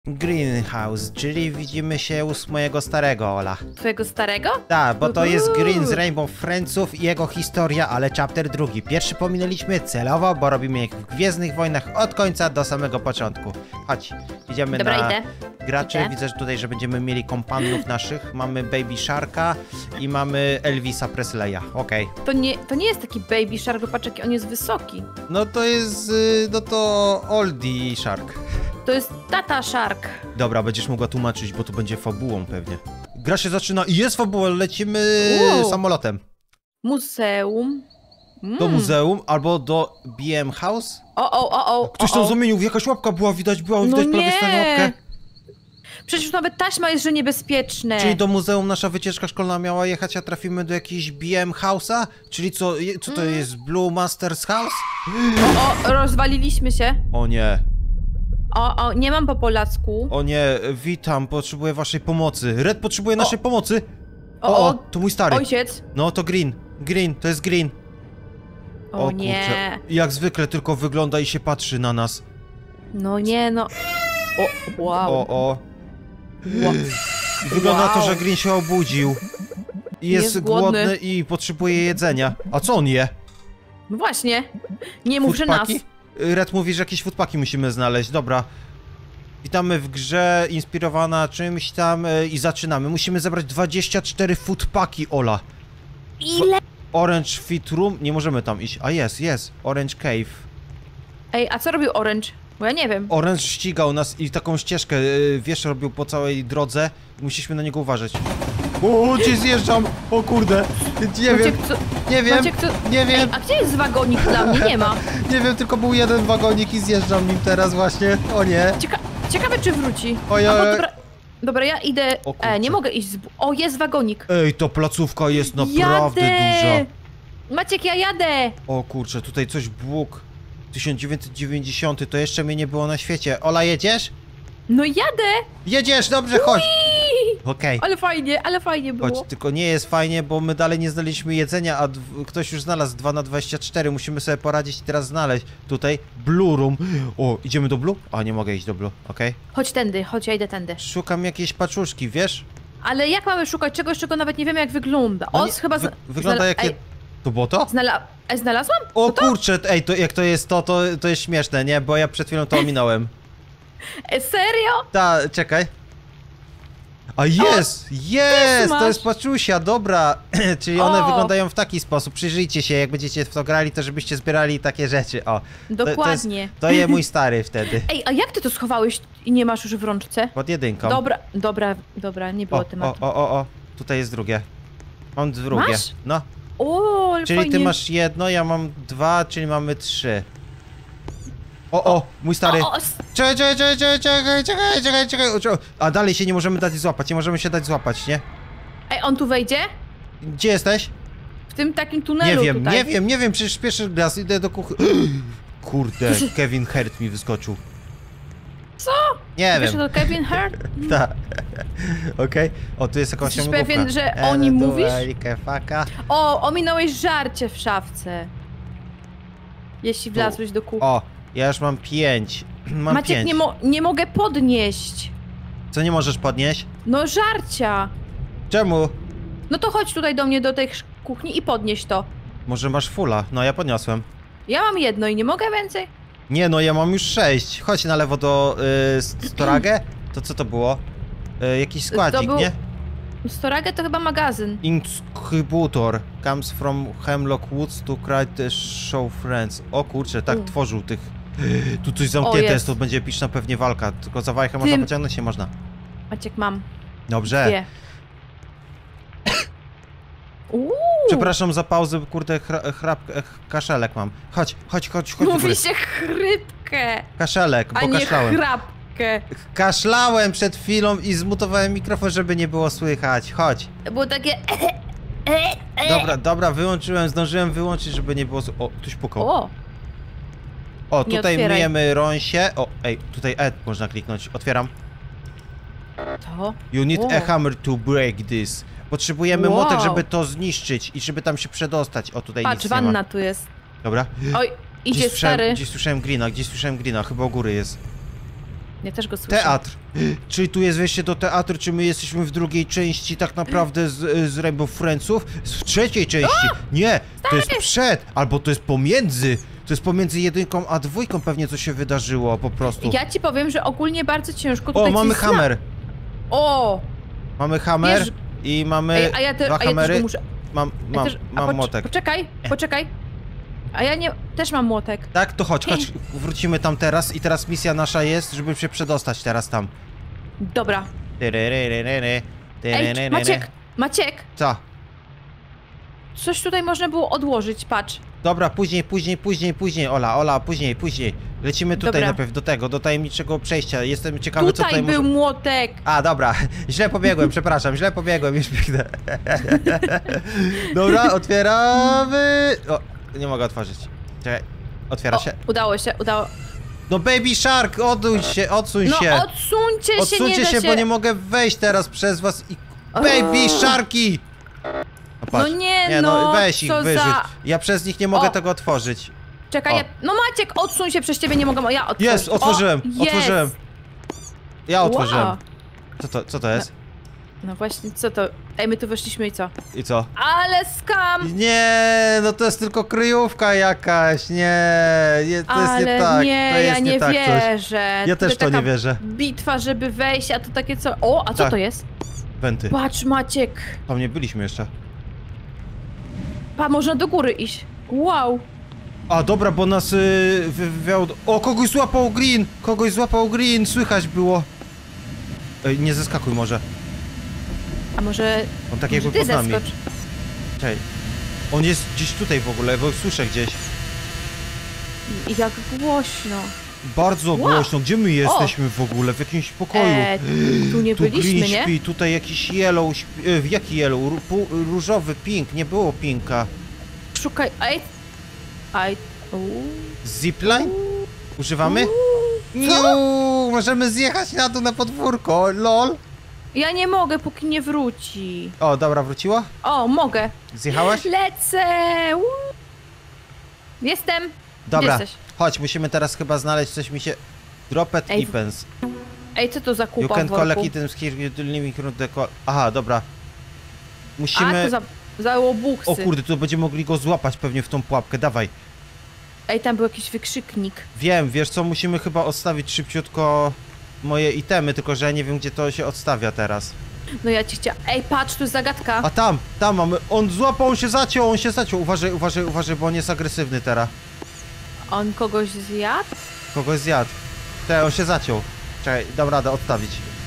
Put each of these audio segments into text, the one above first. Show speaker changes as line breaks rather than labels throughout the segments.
Greenhouse, czyli widzimy się u mojego starego Ola.
Twojego starego?
Tak, bo to jest Green z Rainbow Friendsów i jego historia, ale chapter drugi. Pierwszy pominęliśmy celowo, bo robimy jak w Gwiezdnych Wojnach od końca do samego początku. Chodź, idziemy
Dobra,
na
idę.
graczy.
Idę.
Widzę że tutaj, że będziemy mieli kompanów naszych. Mamy Baby Sharka i mamy Elvisa Presleya. Okej.
To nie jest taki Baby Shark, bo patrz jaki on jest wysoki.
No to jest, no to Oldie Shark.
To jest Tata Shark.
Dobra, będziesz mogła tłumaczyć, bo to będzie fabułą pewnie. Gra się zaczyna i jest fabuła, lecimy samolotem.
Muzeum.
Do muzeum albo do BM House. Ktoś tam zamienił, jakaś łapka była, widać po prawej stronie łapkę.
Przecież nawet taśma jest, że niebezpieczne.
Czyli do muzeum nasza wycieczka szkolna miała jechać, a trafimy do jakiegoś BM House'a? Czyli co to jest Blue Masters House?
Rozwaliliśmy się.
O nie.
Nie mam po polsku.
O nie, witam, potrzebuję waszej pomocy. Red potrzebuje naszej pomocy. To mój stary.
Ojciec.
No to Green, to jest Green.
O nie.
Kurczę. Jak zwykle tylko wygląda i się patrzy na nas.
No nie, no. Wow.
Wygląda na to, że Green się obudził. I jest głodny i potrzebuje jedzenia. A co on je?
No właśnie. Nie mów, że nas.
Red mówi, że jakieś foodpaki musimy znaleźć. Dobra. Witamy w grze inspirowana czymś tam i zaczynamy. Musimy zebrać 24 foodpaki, Ola.
Ile?
Orange Fit Room. Nie możemy tam iść. A jest. Orange Cave.
Ej, a co robił Orange? Bo ja nie wiem.
Orange ścigał nas i taką ścieżkę, wiesz, robił po całej drodze. Musieliśmy na niego uważać. O, gdzie zjeżdżam? O kurde. Nie wiem. Nie wiem.
Ej, a gdzie jest wagonik dla mnie? Nie ma.
Nie wiem, tylko był jeden wagonik i zjeżdżam nim teraz właśnie. O nie.
Ciekawe, czy wróci. Dobra, ja idę. Nie mogę iść jest wagonik.
Ej, to placówka jest naprawdę duża.
Maciek, ja jadę.
O kurczę, tutaj coś Bóg. 1990, to jeszcze mnie nie było na świecie. Ola, jedziesz?
No jadę.
Jedziesz, dobrze, chodź. Okej.
Ale fajnie było.
Chodź, tylko nie jest fajnie, bo my dalej nie znaleźliśmy jedzenia, a ktoś już znalazł 2 na 24. Musimy sobie poradzić i teraz znaleźć tutaj Blue Room. O, idziemy do Blue? A, nie mogę iść do Blue, okej.
Chodź, ja idę tędy.
Szukam jakiejś paczuszki, wiesz?
Ale jak mamy szukać czegoś, czego nawet nie wiemy jak wygląda? Chyba
wygląda jak... To było to?
Znalazłam?
O kurczę, ej, to jak to jest to jest śmieszne, nie? Bo ja przed chwilą to ominąłem.
Serio?
Czekaj. A jest! To jest paczusia, dobra. Czyli one wyglądają w taki sposób. Przyjrzyjcie się, jak będziecie w to grali, to żebyście zbierali takie rzeczy. O.
Dokładnie.
To je mój stary wtedy.
Ej, a jak ty to schowałeś i nie masz już w rączce?
Pod jedynką.
Dobra, nie było tematu.
Tutaj jest drugie. Mam drugie.
Masz?
No.
Ale
czyli
fajnie.
ty masz jedno, ja mam 2, czyli mamy 3. Mój stary. Czekaj. A dalej się nie możemy dać złapać, nie możemy się dać złapać, nie?
Ej, on tu wejdzie?
Gdzie jesteś?
W tym takim tunelu tutaj.
Nie wiem, przecież pierwszy raz idę do kuchni. Kurde, Kevin Hart mi wyskoczył.
Co?
Nie wiem.
Wiesz, to Kevin Hart?
Tak. Okej. O, tu jest jakąś
Jesteś pewien, że o nim mówisz? Ominąłeś żarcie w szafce. Jeśli wlazłeś do kuchni.
Ja już mam 5.
Maciek, nie mogę podnieść.
Co nie możesz podnieść?
No żarcia.
Czemu?
No to chodź tutaj do mnie, do tej kuchni i podnieś to.
Może masz fulla? No ja podniosłem.
Ja mam jedno i nie mogę więcej?
Nie, no ja mam już 6. Chodź na lewo do Storage. To co to było? Jakiś składzik, nie?
Storage to chyba magazyn.
Incubator comes from Hemlock Woods to create the show friends. O kurczę, tak tworzył tych... Tu coś zamknięte jest, to będzie epiczna pewnie walka. Tylko za wajchę można pociągnąć się można.
Maciek, mam.
Dobrze.
2.
Przepraszam za pauzę, kurde, kaszelek mam. Chodź.
Mówi się chrypkę.
Kaszelek, bo kaszlałem.
A nie chrapkę.
Kaszlałem przed chwilą i zmutowałem mikrofon, żeby nie było słychać. Chodź.
Było takie...
Dobra, wyłączyłem, zdążyłem wyłączyć, żeby nie było... O, ktoś pukał. Tutaj myjemy rąsie. Tutaj można kliknąć. Otwieram.
To?
You need a hammer to break this. Potrzebujemy młotek, żeby to zniszczyć i żeby tam się przedostać. Tutaj
patrz,
nic nie ma.
wanna tu jest.
Dobra.
Oj, idzie stary.
Gdzieś słyszałem Greena, chyba u góry jest.
Ja też go słyszę.
Teatr. Czyli tu jest wejście do teatru, czy my jesteśmy w drugiej części tak naprawdę z Rainbow Friendsów? W trzeciej części. Nie, to jest przed, albo to jest pomiędzy. To jest pomiędzy 1 a 2 pewnie co się wydarzyło po prostu.
Ja ci powiem, że ogólnie bardzo ciężko tutaj
O, mamy
coś
hammer.
O!
Mamy hammer
Wiesz,
i mamy
Ej,
dwa
a ja też
hammery.
go muszę...
Mam młotek.
Poczekaj. A ja nie... Też mam młotek.
Tak, to chodź, wrócimy tam teraz i teraz misja nasza jest, żeby się przedostać teraz tam.
Dobra. Ej, Maciek!
Co?
Coś tutaj można było odłożyć, patrz.
Dobra, później, Ola, później. Lecimy tutaj
Dobra.
najpierw do tajemniczego przejścia. Jestem ciekawy, co tutaj
był młotek.
A, dobra, źle pobiegłem, przepraszam, już biegnę. Dobra, otwieramy. O, nie mogę otworzyć. Czekaj, otwiera się.
Udało.
No Baby Shark, odsuń się.
No odsuńcie się,
bo nie mogę wejść teraz przez was i... Baby Sharki! No, patrz. Weź ich wyrzuć. Ja przez nich nie mogę tego otworzyć.
Czekaj, no Maciek, odsuń się, przez ciebie nie mogę, ja otworzyć.
Jest, otworzyłem. Ja otworzyłem.
Wow.
Co to jest?
No właśnie, co to? Ej, my tu weszliśmy i co?
I co?
Ale skam!
Nie, no to jest tylko kryjówka jakaś, to jest nie tak.
Ja nie wierzę.
Ja też to nie wierzę.
Bitwa, żeby wejść, a to takie co? O, a co to jest?
Wenty.
Patrz, Maciek.
Tam nie byliśmy jeszcze.
Można do góry iść. Wow.
A dobra, bo nas wywiał... O, kogoś złapał Green, słychać było. Ej, nie zeskakuj może.
A może...
On tak jakby pod nami. Czekaj. On jest gdzieś tutaj w ogóle, bo słyszę gdzieś.
Jak głośno.
Bardzo głośno. Gdzie my jesteśmy w ogóle? W jakimś pokoju.
Tu nie byliśmy,
Green
nie?
śpi, tutaj jakiś yellow śpi... jaki yellow? Różowy, pink. Nie było pinka.
Szukaj...
Zipline? Używamy? Możemy zjechać na dół na podwórko, lol.
Ja nie mogę, póki nie wróci.
O, dobra, wróciła?
O, mogę.
Zjechałaś?
Lecę! Jestem.
Dobra,
Gdzie jesteś?
chodź, musimy teraz chyba znaleźć coś mi się... Dropet items.
Ej, co to za kupa
You can
w worku?
collect items here, living room deco... Aha, dobra. Musimy...
A, to za łobuksy.
O kurde, tu będziemy mogli go złapać pewnie w tą pułapkę, dawaj.
Ej, tam był jakiś wykrzyknik.
Wiem, wiesz co, musimy chyba odstawić szybciutko moje itemy, tylko że ja nie wiem, gdzie to się odstawia teraz.
No ja ci chciałam... Ej, patrz, tu jest zagadka.
A tam mamy... On złapał, on się zaciął. Uważaj, bo on jest agresywny teraz.
On kogoś zjadł?
Kogoś zjadł. On się zaciął. Czekaj, dam radę odstawić.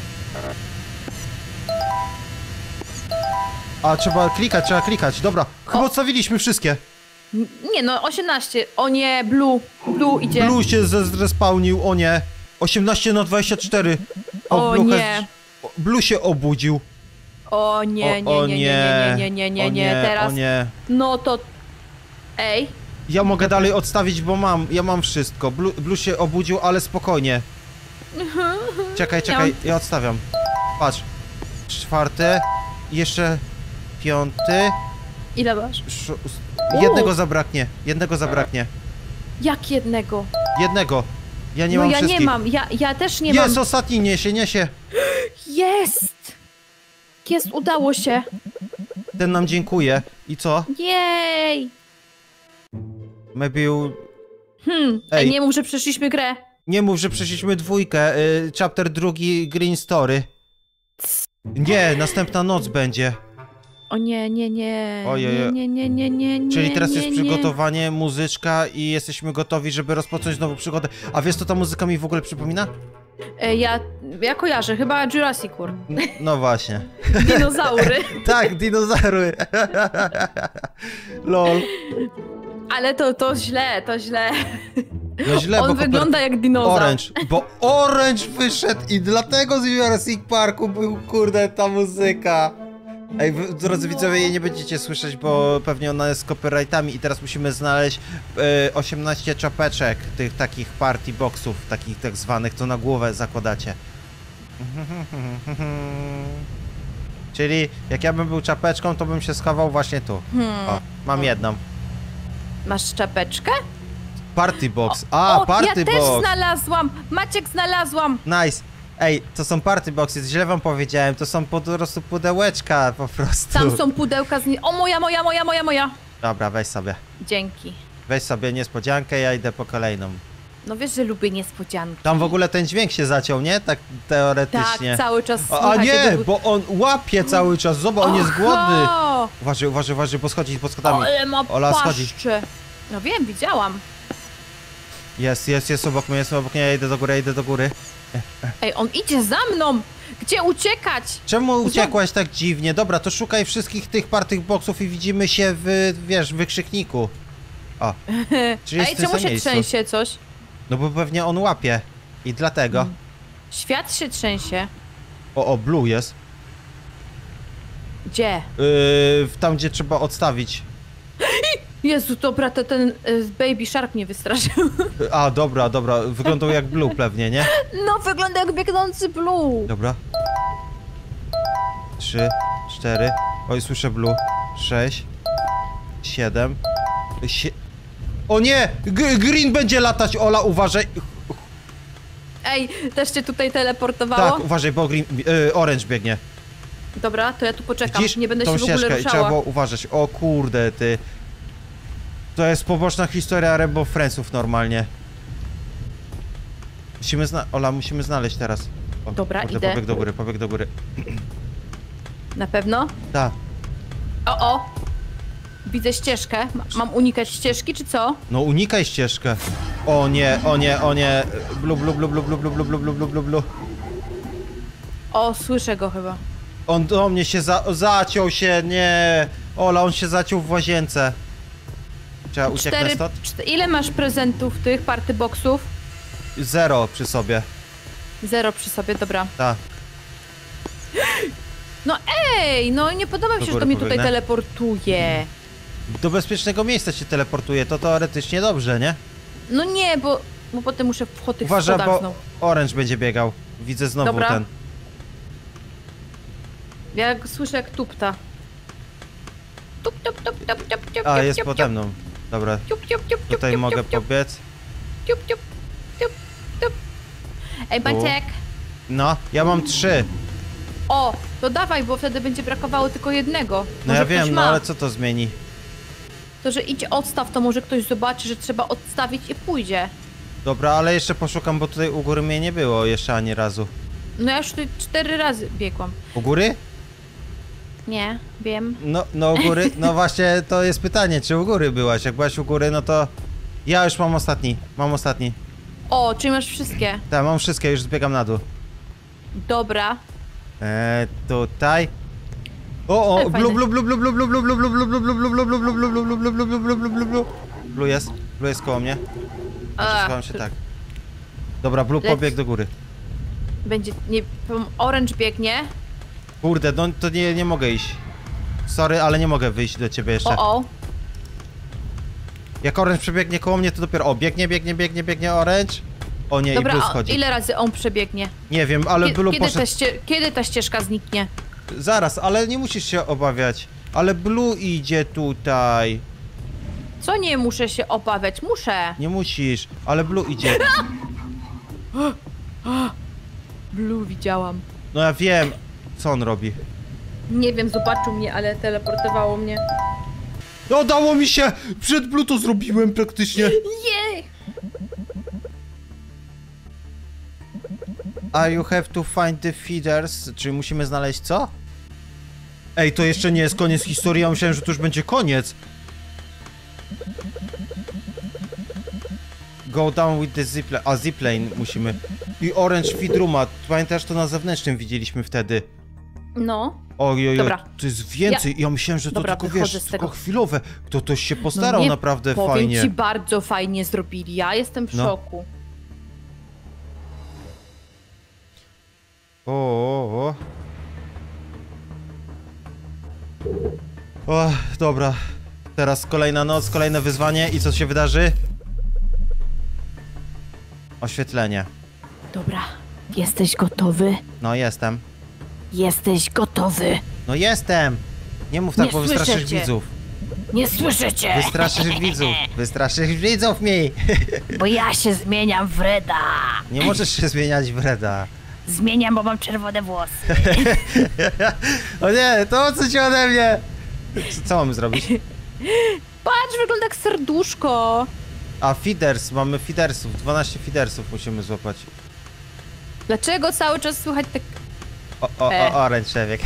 A, trzeba klikać, dobra. Chyba odstawiliśmy wszystkie.
Nie no, 18. O nie, Blue idzie.
Blue się zrespawnił, o nie. 18 na 24.
O nie.
Blue się obudził.
O nie, nie, teraz.
O nie.
No to... Ej.
Ja mogę dalej odstawić, bo ja mam wszystko. Blue się obudził, ale spokojnie. Czekaj, ja odstawiam. Patrz. 4. Jeszcze 5.
Ile masz?
Jednego zabraknie.
Jak jednego?
Jednego. Ja nie mam
ja
wszystkich.
nie mam, ja też nie mam.
Jest ostatni, niesie.
Jest, udało się.
Ten nam dziękuję. I co?
Jej.
Maybe...
Ej, nie mów, że przeszliśmy grę.
Nie mów, że przeszliśmy 2. Chapter 2 Green Story. Nie, następna noc będzie.
O nie.
Ojej.
Nie.
Czyli teraz jest przygotowanie, muzyczka i jesteśmy gotowi, żeby rozpocząć nową przygodę. A wiesz, co ta muzyka mi w ogóle przypomina?
Ja kojarzę, chyba Jurassic World.
No właśnie.
Dinozaury.
Tak, dinozaury. Lol.
Ale to źle.
No źle,
on wygląda jak dinozaur.
Bo Orange wyszedł i dlatego z Jurassic Parku był, kurde, ta muzyka. Ej, drodzy widzowie, jej nie będziecie słyszeć, bo pewnie ona jest z copyrightami i teraz musimy znaleźć 18 czapeczek tych takich party boxów, takich tak zwanych, co na głowę zakładacie. Czyli jak ja bym był czapeczką, to bym się schował właśnie tu. O, mam jedną.
Masz czapeczkę?
Party box.
Ja
Party
też
box.
znalazłam! Maciek, znalazłam!
Nice. Ej, to są party boxy, źle wam powiedziałem, to są po prostu pudełeczka po prostu.
Tam są pudełka z... O, moja!
Dobra, weź sobie.
Dzięki.
Weź sobie niespodziankę, ja idę po kolejną.
No wiesz, że lubię niespodzianki.
Tam w ogóle ten dźwięk się zaciął, nie? Tak teoretycznie.
Tak, cały czas
A nie, bo on łapie cały czas, zobacz, on jest głodny. Uważaj, bo schodzi pod schodami.
Ale ma
Ola schodzi.
paszczę. No wiem, widziałam.
Jest obok mnie, ja idę do góry.
Ej, on idzie za mną! Gdzie uciekać?
Czemu uciekłaś tak dziwnie? Dobra, to szukaj wszystkich tych party boxów i widzimy się w, wiesz, w wykrzykniku. O, czyli
Ej, czemu się trzęsie coś?
No bo pewnie on łapie i dlatego.
Świat się trzęsie.
O, blue jest.
Gdzie?
Tam, gdzie trzeba odstawić.
Jezu, dobra, to ten Baby Shark mnie wystraszył.
A, dobra, wyglądał jak blue pewnie, nie?
No, wygląda jak biegnący Blue.
Dobra. 3, 4. Oj, słyszę blue. 6, 7. O nie! Green będzie latać, Ola, uważaj!
Ej, też cię tutaj teleportowało?
Tak, uważaj, bo orange biegnie.
Dobra, to ja tu poczekam.
Widzisz?
Nie będę
tą
się w ogóle
ścieżkę i
ruszała.
trzeba było uważać. O kurde, ty. To jest poboczna historia Rainbow Friendsów normalnie. Ola, musimy znaleźć teraz. O,
Dobra,
kurde,
idę.
Pobieg do góry.
Na pewno?
Tak.
O! Widzę ścieżkę. Mam unikać ścieżki, czy co?
No unikaj ścieżkę. O nie. Blu.
O, słyszę go chyba.
On do mnie się zaciął się, nie. Ola, on się zaciął w łazience. Trzeba ucieknąć stąd?
Ile masz prezentów tych party boxów?
0 przy sobie.
0 przy sobie, dobra.
Tak.
No ej, no nie podoba mi się, że to mnie tutaj teleportuje.
Do bezpiecznego miejsca się teleportuje, to teoretycznie dobrze, nie?
No nie, bo potem muszę w tych
Uważaj,
schodach
bo
znowu.
orange będzie biegał. Widzę znowu
Dobra.
ten.
Ja słyszę jak tupta. Tup.
A, jest pode mną. Dobra, tutaj mogę pobiec.
Tup. Ej, Maciek.
No, ja mam 3.
O, to dawaj, bo wtedy będzie brakowało tylko jednego.
No
Może
ja
ktoś
wiem,
ma.
no ale co to zmieni?
To, że idź odstaw, to może ktoś zobaczy, że trzeba odstawić i pójdzie.
Dobra, ale jeszcze poszukam, bo tutaj u góry mnie nie było jeszcze ani razu.
No ja już tutaj 4 razy biegłam.
U góry?
Nie, wiem.
No u góry, no właśnie to jest pytanie, czy u góry byłaś? Jak byłaś u góry, no to... Ja już mam ostatni.
O, czyli masz wszystkie.
Tak, mam wszystkie, już zbiegam na dół.
Dobra.
Tutaj. O, blu. Blue jest koło mnie. Przesuwam się tak. Dobra, blue pobiegł do góry.
Będzie, nie, orange biegnie.
Kurde, no to nie mogę iść. Sorry, ale nie mogę wyjść do ciebie jeszcze.
O.
Jak orange przebiegnie koło mnie, to dopiero... O, biegnie orange. O nie,
dobra,
i blue schodzi.
Ile razy on przebiegnie?
Nie wiem, ale blue poszedł...
Kiedy ta ścieżka zniknie?
Zaraz, ale nie musisz się obawiać. Ale blue idzie tutaj.
Co nie muszę się obawiać? Muszę.
Nie musisz, ale blue idzie.
Blue widziałam.
No ja wiem, co on robi.
Nie wiem, zobaczył mnie, ale teleportowało mnie.
No dało mi się! Przed blue to zrobiłem praktycznie.
Jej!
You have to find the feeders. Czyli musimy znaleźć co? Ej, to jeszcze nie jest koniec historii, ja myślałem, że to już będzie koniec. Go down with the zipline. A, zipline musimy. I orange feed rooma. Pamiętasz, to na zewnętrznym widzieliśmy wtedy.
No.
Ojej,
dobra.
To jest więcej. Ja myślałem, że to
dobra,
tylko, wiesz, tylko chwilowe. Ktoś się postarał
no nie,
naprawdę
powiem
fajnie.
ci, bardzo fajnie zrobili. Ja jestem w szoku.
O, dobra. Teraz kolejna noc, kolejne wyzwanie i co się wydarzy? Oświetlenie.
Dobra. Jesteś gotowy?
No, jestem.
Jesteś gotowy?
No jestem! Nie mów tak,
Nie
bo wystraszysz
słyszę cię.
widzów.
Nie słyszycie!
Wystraszysz widzów mi!
Bo ja się zmieniam w Reda!
Nie możesz się zmieniać w Reda.
Zmieniam, bo mam czerwone włosy.
O nie, to o co ci ode mnie? Co mamy zrobić?
Patrz, wygląda jak serduszko.
A feeders, mamy feedersów, 12 feedersów musimy złapać.
Dlaczego cały czas słychać tak...
Orange człowiek.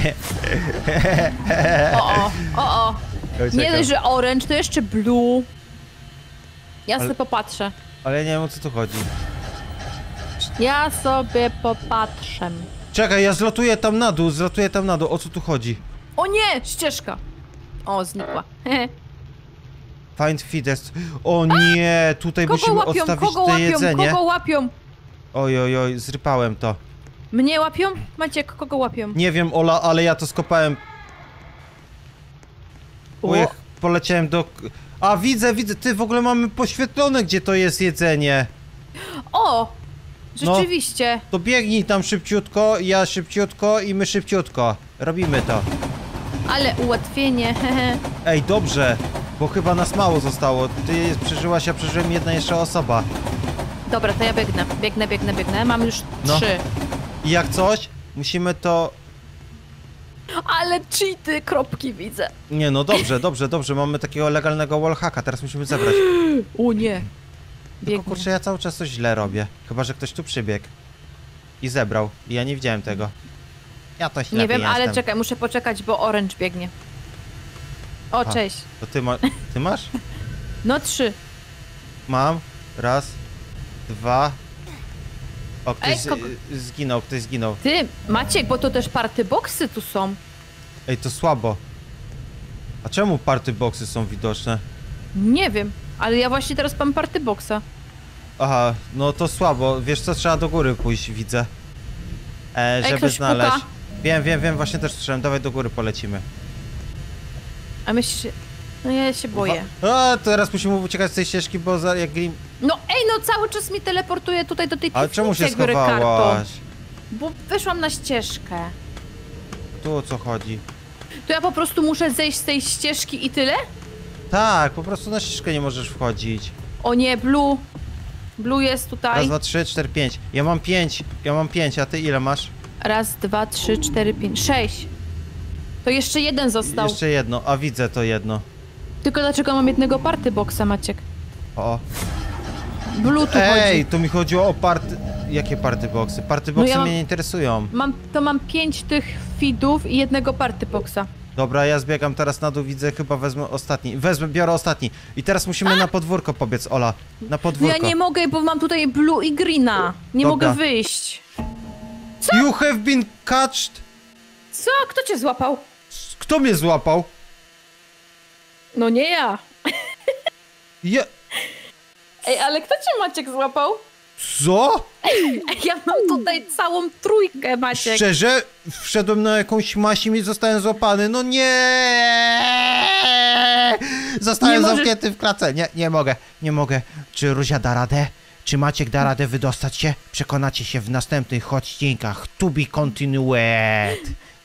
O. Nie dość, że orange, to jeszcze blue. Ja sobie popatrzę.
Ale ja nie wiem, o co tu chodzi.
Ja sobie popatrzę.
Czekaj, ja zlatuję tam na dół, o co tu chodzi?
O nie, ścieżka. O, znikła.
Find feeders. O nie, tutaj musimy odstawić te jedzenie.
Kogo łapią?
Oj, zrypałem to.
Mnie łapią? Maciek, kogo łapią?
Nie wiem, Ola, ale ja to skopałem. Ojej, poleciałem do... A, widzę, ty, w ogóle mamy poświetlone, gdzie to jest jedzenie.
O! Rzeczywiście.
No, to biegnij tam szybciutko, ja szybciutko i my szybciutko. Robimy to.
Ale ułatwienie, hehe.
Ej, dobrze, bo chyba nas mało zostało. Ty przeżyłaś, ja przeżyłem jedna jeszcze osoba.
Dobra, to ja biegnę. Mam już 3.
I jak coś, musimy to...
Ale cheaty, kropki widzę.
Nie, no dobrze, mamy takiego legalnego wallhacka, teraz musimy zebrać.
O nie.
Tylko kurczę, ja cały czas coś źle robię. Chyba że ktoś tu przybiegł. I zebrał. I ja nie widziałem tego. Ja to ślepy
Nie wiem,
jestem.
ale czekaj, muszę poczekać, bo orange biegnie. O, cześć.
To ty masz?
No 3.
Mam. Raz. 2. O, ktoś
Ej,
zginął.
Ty, Maciek, bo to też party boxy tu są.
Ej, to słabo. A czemu party boxy są widoczne?
Nie wiem, ale ja właśnie teraz mam party boxa.
Aha, no to słabo. Wiesz co, trzeba do góry pójść, widzę. Żeby
ktoś
znaleźć.
puka.
Wiem, właśnie też słyszałem. Dawaj do góry polecimy.
A myślisz... No ja się boję.
A, teraz musimy uciekać z tej ścieżki, bo jak Grim...
No cały czas mi teleportuje tutaj do tej
Ale czemu się
piwnicy, jak biorę
schowałaś?
Bo weszłam na ścieżkę.
Tu o co chodzi?
To ja po prostu muszę zejść z tej ścieżki i tyle?
Tak, po prostu na ścieżkę nie możesz wchodzić.
O nie, Blue. Blue jest tutaj.
Raz, 2, 3, 4, 5. Ja mam 5, a ty ile masz?
Raz, 2, 3, 4, 5, 6. To jeszcze jeden został.
Jeszcze jedno, a widzę to jedno.
Tylko dlaczego mam jednego party boxa, Maciek?
O.
Blue tu
Ej,
chodzi.
to mi chodziło o party... Jakie party boxy? Party boxy mnie nie interesują.
Mam 5 tych feedów i jednego party boxa.
Dobra, ja zbiegam teraz na dół, widzę, chyba wezmę ostatni. Biorę ostatni. I teraz musimy na podwórko pobiec, Ola. Na podwórko.
No ja nie mogę, bo mam tutaj blue i greena. Nie
Dobra.
mogę wyjść.
You have been catched!
Co? Kto cię złapał?
Kto mnie złapał?
No nie ja.
Ja...
Ej, ale kto cię, Maciek, złapał?
Co?
Ja mam tutaj całą trójkę, Maciek.
Szczerze? Wszedłem na jakąś maść i zostałem złapany. No nie! Zostałem zamknięty w klatce. Nie mogę. Czy Ruzia da radę? Czy Maciek da radę wydostać się? Przekonacie się w następnych odcinkach. To be continued.